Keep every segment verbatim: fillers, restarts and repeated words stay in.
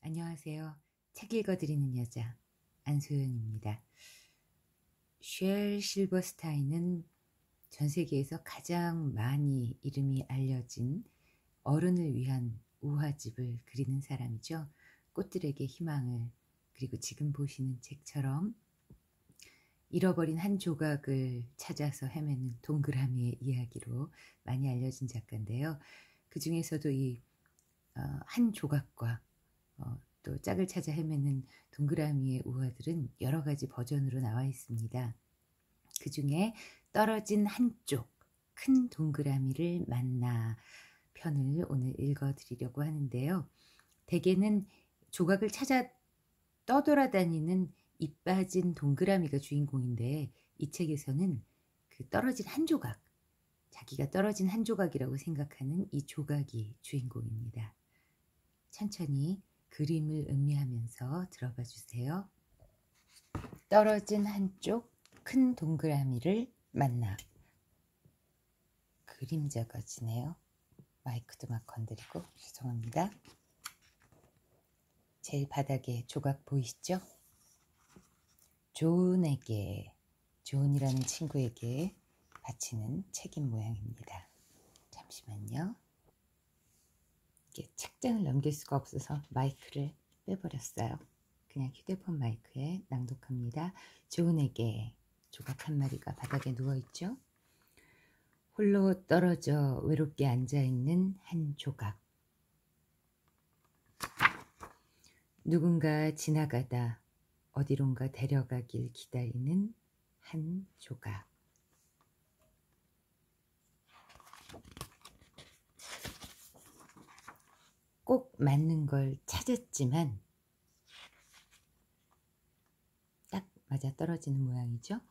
안녕하세요. 책 읽어드리는 여자 안소연입니다. 쉘 실버스타인은 전 세계에서 가장 많이 이름이 알려진 어른을 위한 우화집을 그리는 사람이죠. 꽃들에게 희망을, 그리고 지금 보시는 책처럼 잃어버린 한 조각을 찾아서 헤매는 동그라미의 이야기로 많이 알려진 작가인데요. 그 중에서도 이 한 조각과 어, 또 짝을 찾아 헤매는 동그라미의 우화들은 여러 가지 버전으로 나와 있습니다. 그 중에 떨어진 한쪽 큰 동그라미를 만나 편을 오늘 읽어드리려고 하는데요. 대개는 조각을 찾아 떠돌아다니는 입 빠진 동그라미가 주인공인데, 이 책에서는 그 떨어진 한 조각, 자기가 떨어진 한 조각이라고 생각하는 이 조각이 주인공입니다. 천천히 그림을 음미하면서 들어봐 주세요. 떨어진 한쪽 큰 동그라미를 만나. 그림자가 지네요. 마이크도 막 건드리고 죄송합니다. 제일 바닥에 조각 보이시죠? 존에게, 존이라는 친구에게 바치는 책임 모양입니다. 잠시만요. 이게 책장을 넘길 수가 없어서 마이크를 빼버렸어요. 그냥 휴대폰 마이크에 낭독합니다. 존에게. 조각 한 마리가 바닥에 누워있죠. 홀로 떨어져 외롭게 앉아있는 한 조각. 누군가 지나가다 어디론가 데려가길 기다리는 한 조각. 꼭 맞는 걸 찾았지만 딱 맞아 떨어지는 모양이죠.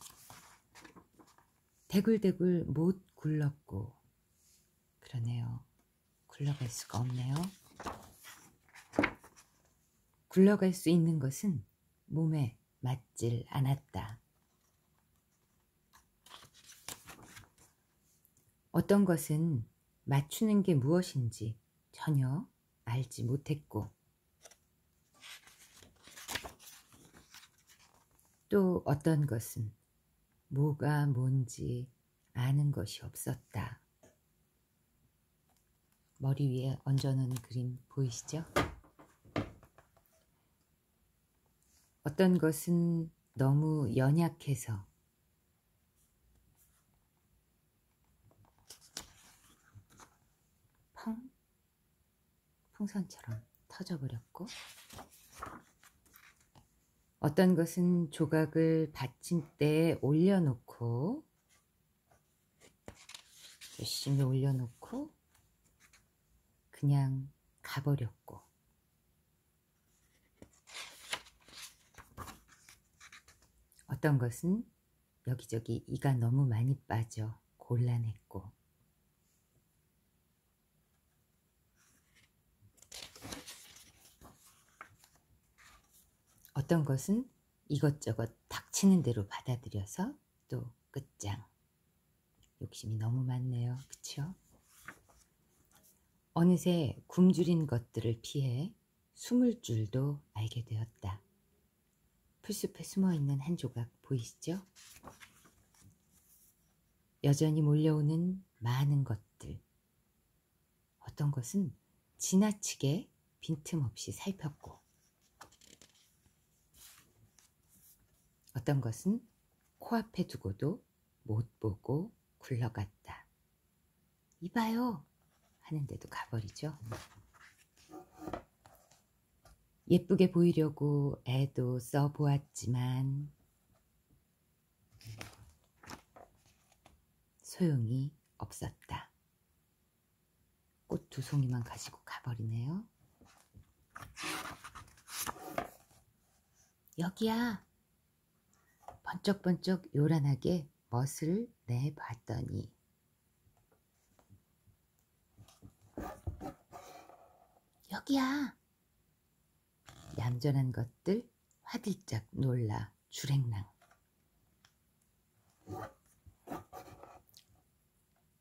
대굴대굴 못 굴렀고, 그러네요. 굴러갈 수가 없네요. 굴러갈 수 있는 것은 몸에 맞질 않았다. 어떤 것은 맞추는 게 무엇인지 전혀 알지 못했고, 또 어떤 것은 뭐가 뭔지 아는 것이 없었다. 머리 위에 얹어놓은 그림 보이시죠? 어떤 것은 너무 연약해서 펑? 풍선처럼 터져버렸고, 어떤 것은 조각을 받침대에 올려놓고, 열심히 올려놓고 그냥 가버렸고, 어떤 것은 여기저기 이가 너무 많이 빠져 곤란했고, 어떤 것은 이것저것 닥치는 대로 받아들여서 또 끝장. 욕심이 너무 많네요. 그쵸? 어느새 굶주린 것들을 피해 숨을 줄도 알게 되었다. 풀숲에 숨어있는 한 조각 보이시죠? 여전히 몰려오는 많은 것들. 어떤 것은 지나치게 빈틈없이 살폈고, 어떤 것은 코앞에 두고도 못 보고 굴러갔다. 이봐요 하는데도 가버리죠. 예쁘게 보이려고 애도 써보았지만 소용이 없었다. 꽃 두 송이만 가지고 가버리네요. 여기야. 번쩍번쩍 요란하게 멋을 내봤더니 여기야. 얌전한 것들 화들짝 놀라 주랭랑.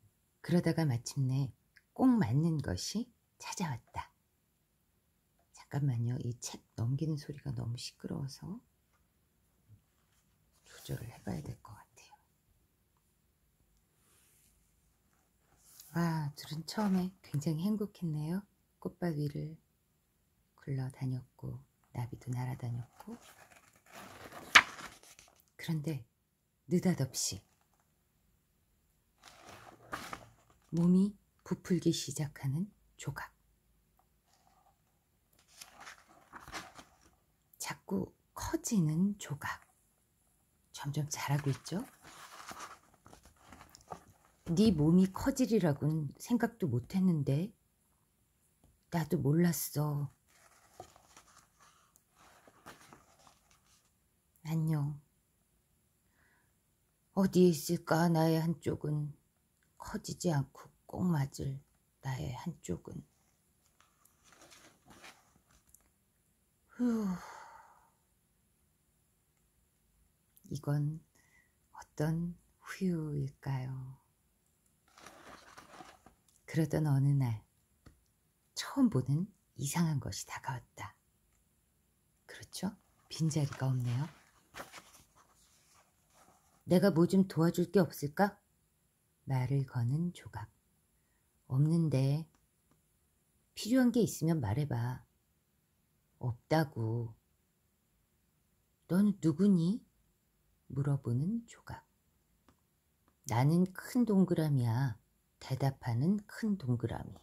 그러다가 마침내 꼭 맞는 것이 찾아왔다. 잠깐만요. 이 책 넘기는 소리가 너무 시끄러워서 조절을 해봐야 될 것 같아요. 와, 둘은 처음에 굉장히 행복했네요. 꽃밭 위를 굴러다녔고 나비도 날아다녔고. 그런데 느닷없이 몸이 부풀기 시작하는 조각. 자꾸 커지는 조각. 점점 자라고 있죠? 네 몸이 커지리라고는 생각도 못했는데 나도 몰랐어. 안녕. 어디에 있을까 나의 한쪽은. 커지지 않고 꼭 맞을 나의 한쪽은. 휴. 이건 어떤 후유일까요? 그러던 어느 날 처음 보는 이상한 것이 다가왔다. 그렇죠? 빈자리가 없네요. 내가 뭐 좀 도와줄 게 없을까? 말을 거는 조각. 없는데. 필요한 게 있으면 말해봐. 없다고. 넌 누구니? 물어보는 조각. 나는 큰 동그라미야. 대답하는 큰 동그라미.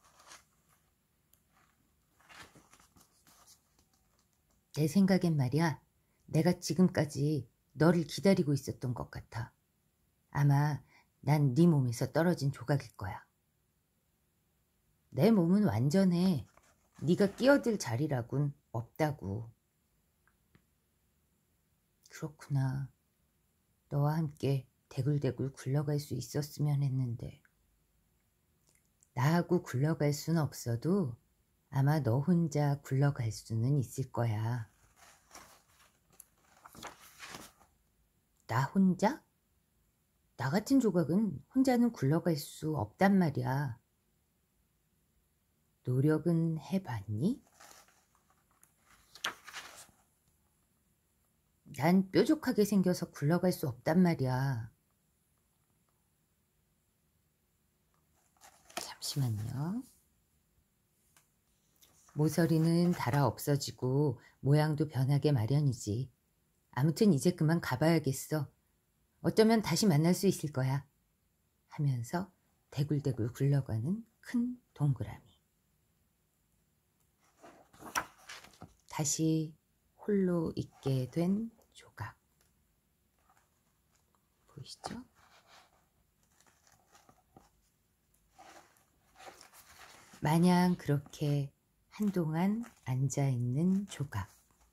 내 생각엔 말이야, 내가 지금까지 너를 기다리고 있었던 것 같아. 아마 난 네 몸에서 떨어진 조각일 거야. 내 몸은 완전해. 네가 끼어들 자리라곤 없다고. 그렇구나. 너와 함께 대굴대굴 굴러갈 수 있었으면 했는데. 나하고 굴러갈 수는 없어도 아마 너 혼자 굴러갈 수는 있을 거야. 나 혼자? 나 같은 조각은 혼자는 굴러갈 수 없단 말이야. 노력은 해봤니? 난 뾰족하게 생겨서 굴러갈 수 없단 말이야. 잠시만요. 모서리는 닳아 없어지고 모양도 변하게 마련이지. 아무튼 이제 그만 가봐야겠어. 어쩌면 다시 만날 수 있을 거야. 하면서 대굴대굴 굴러가는 큰 동그라미. 다시 홀로 있게 된 조각. 보이시죠? 마냥 그렇게 한동안 앉아있는 조각.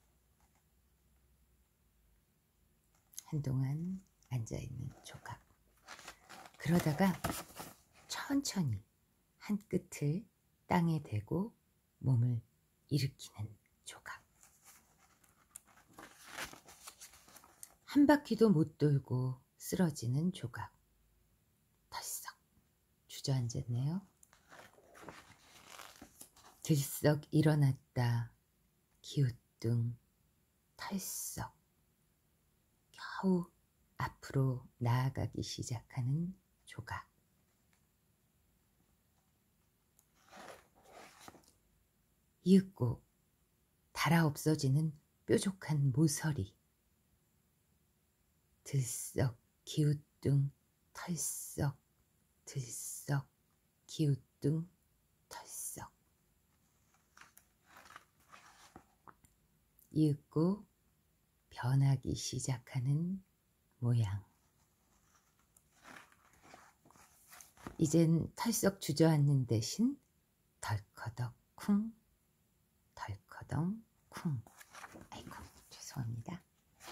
한동안 앉아있는 조각. 그러다가 천천히 한 끝을 땅에 대고 몸을 일으키는 조각. 한 바퀴도 못 돌고 쓰러지는 조각. 털썩 주저앉았네요. 들썩 일어났다. 기우뚱 털썩. 겨우 앞으로 나아가기 시작하는 조각. 이윽고 닳아 없어지는 뾰족한 모서리. 들썩 기우뚱 털썩. 들썩 기우뚱 털썩. 이윽고 변하기 시작하는 모양. 이젠 털썩 주저앉는 대신 덜커덕 쿵, 덜커덩 쿵. 아이고, 죄송합니다.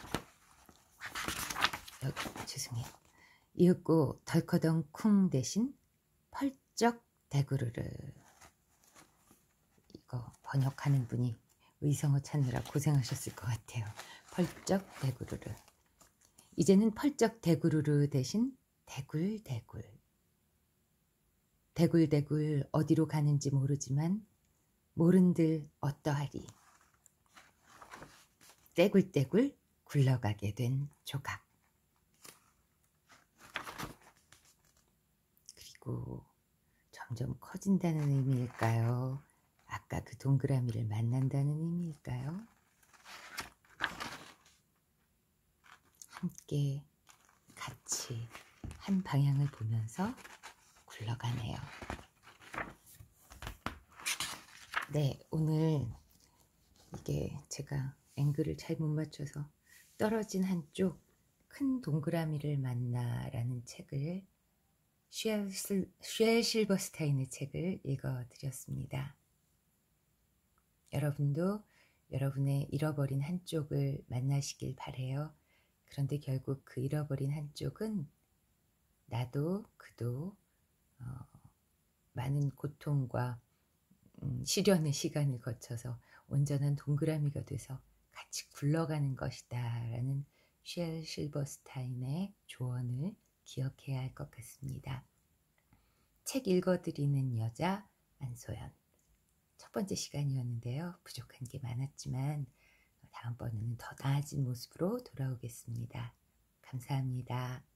여기, 죄송해요. 이윽고 덜커덩 쿵 대신 펄쩍 대구르르. 이거 번역하는 분이 의성어 찾느라 고생하셨을 것 같아요. 펄쩍 대구르르. 이제는 펄쩍 대구르르 대신 대굴대굴. 대굴대굴 어디로 가는지 모르지만 모른들 어떠하리. 떼굴떼굴 굴러가게 된 조각. 그리고 점점 커진다는 의미일까요? 아까 그 동그라미를 만난다는 의미일까요? 함께 같이 한 방향을 보면서 굴러가네요. 네, 오늘 이게 제가 앵글을 잘 못 맞춰서 떨어진 한쪽 큰 동그라미를 만나라는 책을 쉘 실버스타인의 책을 읽어드렸습니다. 여러분도 여러분의 잃어버린 한쪽을 만나시길 바래요. 그런데 결국 그 잃어버린 한쪽은 나도 그도 어, 많은 고통과 음, 시련의 시간을 거쳐서 온전한 동그라미가 돼서 같이 굴러가는 것이다 라는 쉘 실버스타인의 조언을 기억해야 할 것 같습니다. 책 읽어드리는 여자 안소연. 첫 번째 시간이었는데요. 부족한 게 많았지만 다음번에는 더 나아진 모습으로 돌아오겠습니다. 감사합니다.